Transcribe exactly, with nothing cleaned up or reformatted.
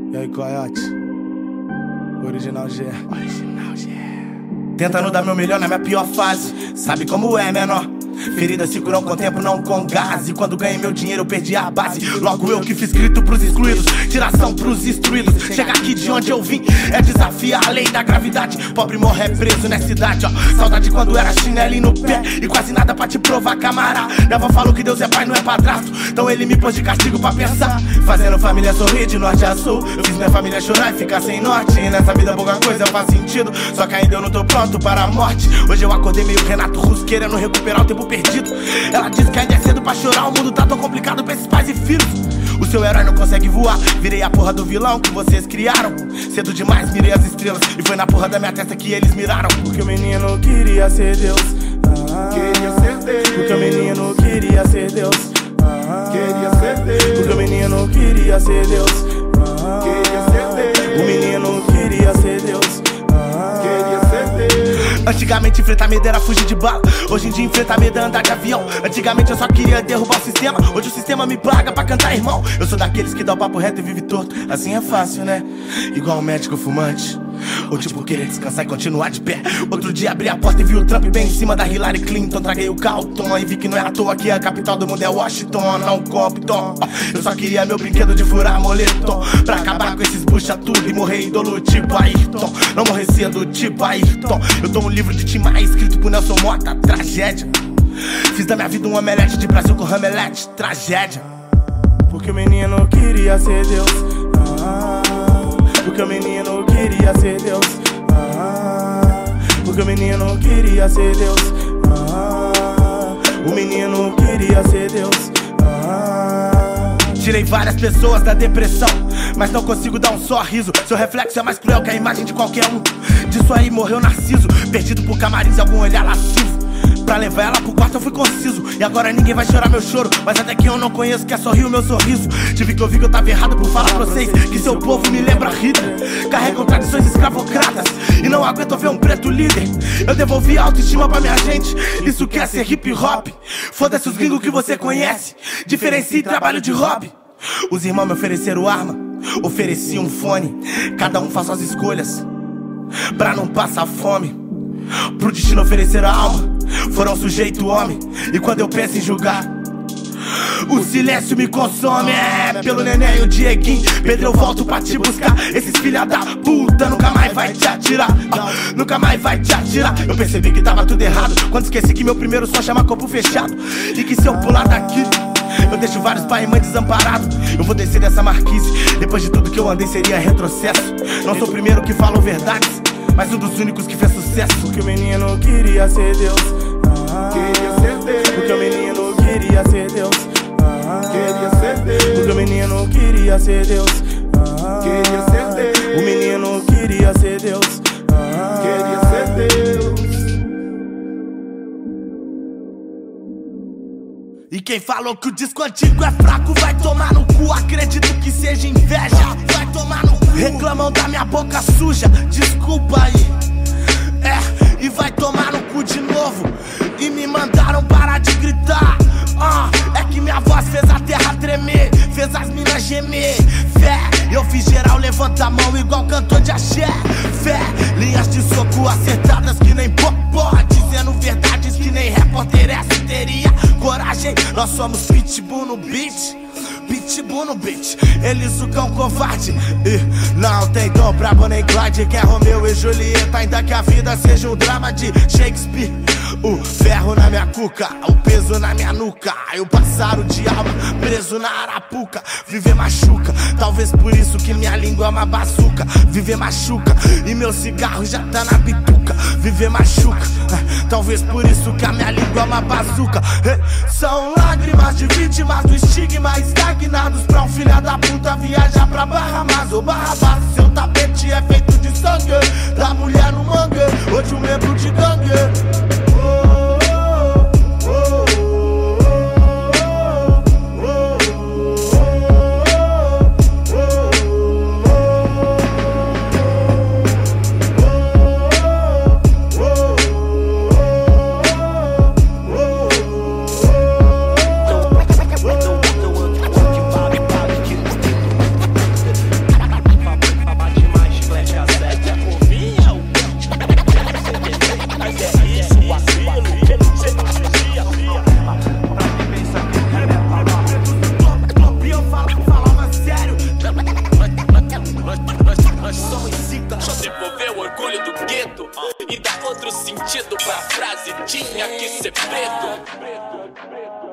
E aí, Coyote? Original G. Original G. Tentando dar meu melhor na minha pior fase. Sabe como é, menor? Feridas se curam com tempo, não com gás. E quando ganhei meu dinheiro eu perdi a base. Logo eu que fiz grito pros excluídos, tiração pros instruídos. Chegar aqui de onde eu vim é desafiar a lei da gravidade. Pobre morre é preso nessa cidade, ó. Saudade quando era chinelo no pé e quase nada pra te provar, camarada. Minha avó falou que Deus é pai, não é padrasto. Então ele me pôs de castigo pra pensar. Fazendo família sorrir de norte a sul. Eu fiz minha família chorar e ficar sem norte. E nessa vida pouca coisa faz sentido, só que ainda eu não tô pronto para a morte. Hoje eu acordei meio Renato Russo, querendo recuperar o tempo perdido. Ela disse que ainda é cedo pra chorar, o mundo tá tão complicado pra esses pais e filhos. O seu herói não consegue voar, virei a porra do vilão que vocês criaram. Cedo demais mirei as estrelas e foi na porra da minha testa que eles miraram. Porque o menino queria ser Deus, ah, queria ser Deus. Porque o menino queria ser Deus, ah, queria ser Deus. Porque o menino queria ser Deus, ah, queria ser Deus. O menino queria ser Deus, ah, queria ser Deus. Antigamente enfrentar medo era fugir de bala. Hoje em dia enfrentar medo é andar de avião. Antigamente eu só queria derrubar o sistema. Hoje o sistema me plaga pra cantar, irmão. Eu sou daqueles que dá o papo reto e vive torto. Assim é fácil, né? Igual um médico fumante. Ou tipo querer descansar e continuar de pé. Outro dia abri a porta e vi o Trump bem em cima da Hillary Clinton. Traguei o Calton e vi que não é à toa que a capital do mundo é Washington, não Compton. Eu só queria meu brinquedo de furar moletom, pra acabar com esses bucha tudo e morrer ídolo tipo Ayrton. Não morrer cedo tipo Ayrton. Eu tô um livro de Tim Maia escrito por Nelson Mota, tragédia. Fiz da minha vida um omelete de Brasil com ramelete, tragédia. Porque o menino queria ser Deus, ah, porque o menino queria ser Deus, ah, porque o menino queria ser Deus, ah, o menino queria ser Deus, ah. Tirei várias pessoas da depressão, mas não consigo dar um sorriso. Seu reflexo é mais cruel que a imagem de qualquer um. Disso aí morreu Narciso, perdido por camarins e algum olhar lascivo. Pra levar ela pro quarto eu fui conciso. E agora ninguém vai chorar meu choro, mas até que eu não conheço quer sorrir o meu sorriso. Tive que ouvir que eu tava errado por falar pra vocês que seu povo me lembra Hitler. Carregam tradições escravocratas e não aguento ver um preto líder. Eu devolvi a autoestima pra minha gente, isso quer ser hip hop. Foda-se os gringos que você conhece, diferencie trabalho de hobby. Os irmãos me ofereceram arma, ofereci um fone. Cada um faz suas escolhas pra não passar fome. Pro destino oferecer a alma, foram sujeito homem. E quando eu penso em julgar, o silêncio me consome. É, pelo neném e o Dieguinho, Pedro, eu volto pra te buscar. Esses filha da puta nunca mais vai te atirar, oh, nunca mais vai te atirar. Eu percebi que tava tudo errado quando esqueci que meu primeiro som chama corpo fechado. E que se eu pular daqui eu deixo vários pai e mãe desamparados. Eu vou descer dessa marquise, depois de tudo que eu andei seria retrocesso. Não sou o primeiro que falo verdades, mas um dos únicos que fez sucesso. Porque o menino queria ser Deus, ah, queria ser Deus. Porque o menino queria ser Deus, ah, queria ser Deus. Porque o menino queria ser Deus, ah, queria ser Deus. O menino queria ser Deus, ah, queria ser Deus. E quem falou que o disco antigo é fraco vai tomar no cu. Acredito que seja inveja, vai tomar no cu. Reclamam da minha boca suja, desculpa aí. É, e vai tomar no cu de novo. E me mandaram parar de gritar, ah, é que minha voz fez a terra tremer, fez as minas gemer. Fé, eu fiz geral levanta a mão igual cantor de axé. Fé, linhas de soco acertadas que nem popó, dizendo verdades que nem repórter essa teria coragem. Nós somos pitbull no beat, pitbull no beat. Eles o cão covarde e não tem dom pra Bonnie e Clyde, que é Romeu e Julieta, ainda que a vida seja um drama de Shakespeare. O ferro na minha cuca, o peso na minha nuca, eu passar o de alma preso na arapuca. Viver machuca, talvez por isso que minha língua é uma bazuca. Viver machuca e meu cigarro já tá na bituca. Viver machuca, talvez por isso que a minha língua é uma bazuca. São lágrimas de vítimas do estigma, estagnados pra um filho da puta viajar pra Bahamas ou Barrabás. Seu tapete é feito de sangue da mulher no mangue, hoje um membro de gangue. outro sentido pra frase, tinha que ser preto.